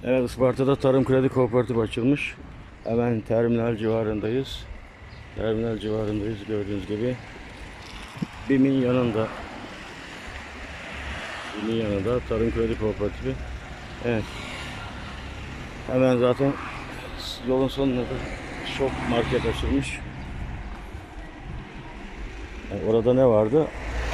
Evet, Isparta'da Tarım Kredi Kooperatif açılmış. Hemen terminal civarındayız. Terminal civarındayız gördüğünüz gibi. BİM'in yanında. BİM'in yanında Tarım Kredi Kooperatifi. Evet. Hemen zaten yolun sonunda da şok market açılmış. Yani orada ne vardı?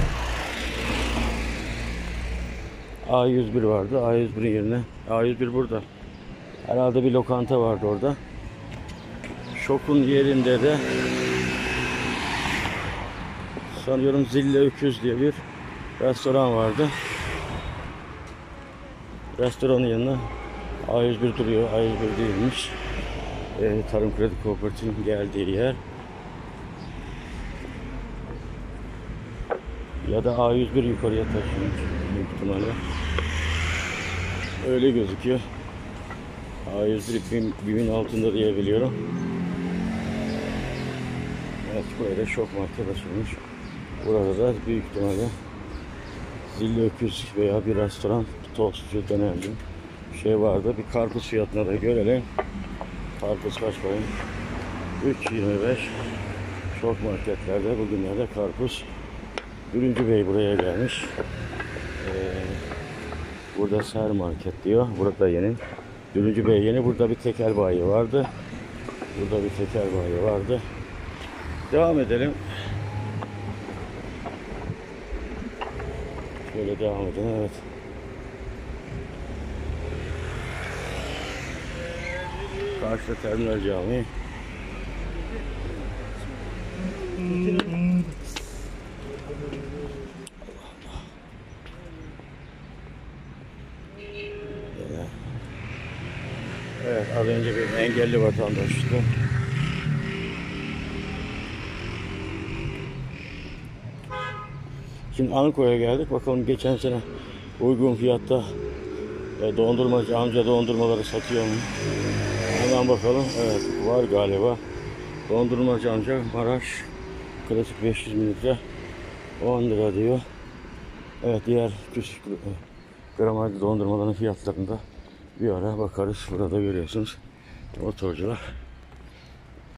A101 vardı. A101'in yerine. A101 burada. Herhalde bir lokanta vardı orada. Şok'un yerinde de sanıyorum Zille Öküz diye bir restoran vardı. Restoranın yanına A101 duruyor. A101 değilmiş. Tarım Kredi Kooperatifinin geldiği yer. Ya da A101 yukarıya taşınmış büyük ihtimalle. Öyle gözüküyor. A101 BİM'in altında diye biliyorum. Evet, böyle şok market açılmış. Burada da büyük ihtimalle Zilli Öküz veya bir restoran, tostçu, dönerci şey vardı. Bir karpuz fiyatına da görelim. Karpuz kaç para? 3.25. Şok marketlerde bugünlerde karpuz. Bürüncü Bey buraya gelmiş. Burada Ser Market diyor. Burada yeni. Bürüncü Bey yeni. Burada bir tekel bayi vardı. Burada bir tekel bayi vardı. Devam edelim. Şöyle devam edelim. Evet. Karşıda Terminal Camii. Evet, az önce bir engelli vatandaştı. Şimdi Anko'ya geldik. Bakalım geçen sene uygun fiyatta dondurmacı amca dondurmaları satıyor mu? Hemen bakalım. Evet, var galiba. Dondurmacı amca Maraş klasik 500 mililitre 10 lira diyor. Evet, diğer küçük gramajlı dondurmaların fiyatlarında bir ara bakarız. Burada görüyorsunuz motorcular.